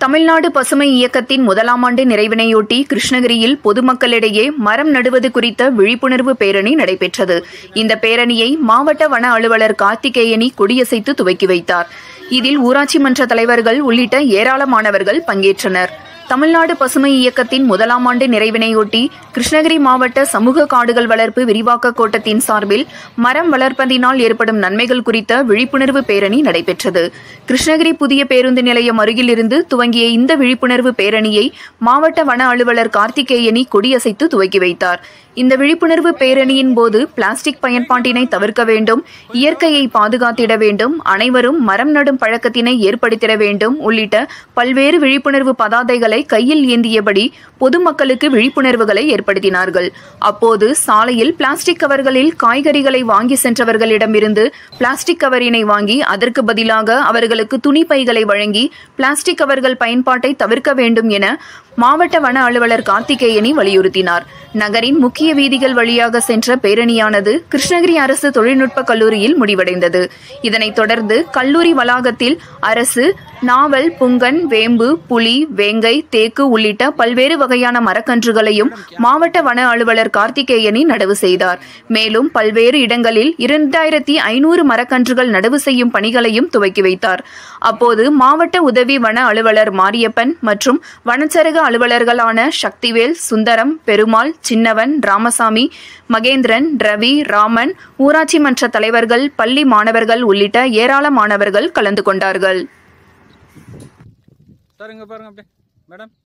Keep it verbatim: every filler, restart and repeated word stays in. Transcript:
தமிழ்நாடு பசுமை இயக்கத்தின் முதலாம் ஆண்டு நிறைவினையொட்டி கிருஷ்ணகிரியில் பொதுமக்களிடையே மரம் நடுவது குறித்த விழிப்புணர்வு பேரணி நடைபெற்றது. இந்த பேரணியை மாவட்ட வன அலுவலர் கார்த்திகேயனி கொடியசைத்து துவக்கி வைத்தார். இதில் ஊராட்சி மன்ற தலைவர்கள் உள்ளிட்ட ஏராளமானவர்கள் பங்கேற்றனர். தமிழ்நாடு பசுமை இயக்கத்தின் முதலாம் ஆண்டு நிறைவினையொட்டி கிருஷ்ணகிரி மாவட்ட சமூக காடுகள் வளர்ப்பு விரிவாக்க கோட்டத்தின் சார்பில் மரம் வளர்ப்பதினால் ஏற்படும் நன்மைகள் குறித்த விழிப்புணர்வு பேரணி நடைபெற்றது. கிருஷ்ணகிரி புதிய பேருந்து நிலையம் அருகில் இருந்து துவங்கிய இந்த விழிப்புணர்வு பேரணியை மாவட்ட வன அலுவலர் கார்த்திகேயனி கொடியசைத்து துவக்கி வைத்தார். இந்த விழிப்புணர்வு பேரணியின் போது பிளாஸ்டிக் பயன்பாட்டினை தவிர்க்க வேண்டும், இயற்கையை பாதுகாத்திட வேண்டும், அனைவரும் மரம் நடும் பழக்கத்தினை ஏற்படுத்திட வேண்டும் உள்ளிட்ட பல்வேறு விழிப்புணர்வு பதாதைகளை கையில் ஏந்தியபடி பொதுமக்களுக்கு விழிப்புணர்வுகளை ஏற்படுத்தினார்கள். அப்போது சாலையில் பிளாஸ்டிக் கவர்களில் காய்கறிகளை வாங்கி சென்றவர்களிடமிருந்து பிளாஸ்டிக் கவரினை வாங்கி அதற்கு பதிலாக அவர்களுக்கு துணி பைகளை வழங்கி பிளாஸ்டிக் கவர்கள் பயன்பாட்டை தவிர்க்க வேண்டும் என மாவட்ட வன அலுவலர் கார்த்திகேயனி வலியுறுத்தினார். நகரின் முக்கிய வீதிகள் வழியாக சென்ற பேரணியானது கிருஷ்ணகிரி அரசு தொழில்நுட்ப கல்லூரியில் முடிவடைந்தது. இதனைத் தொடர்ந்து கல்லூரி வளாகத்தில் அரசு நாவல், புங்கன், வேம்பு, புலி, வேங்கை, தேக்கு உள்ளிட்ட பல்வேறு வகையான மரக்கன்றுகளையும் மாவட்ட வன அலுவலர் கார்த்திகேயனி நடவு செய்தார். மேலும் பல்வேறு இடங்களில் இரண்டாயிரத்தி ஐநூறு மரக்கன்றுகள் நடவு செய்யும் பணிகளையும் துவக்கி வைத்தார். அப்போது மாவட்ட உதவி வன அலுவலர் மாரியப்பன் மற்றும் வனச்சரக அலுவலர்களான சக்திவேல், சுந்தரம், பெருமாள், சின்னவன், ராமசாமி, மகேந்திரன், ரவி, ராமன், ஊராட்சி மன்ற தலைவர்கள், பள்ளி மாணவர்கள் உள்ளிட்ட ஏராளமானவர்கள் கலந்து கொண்டார்கள்.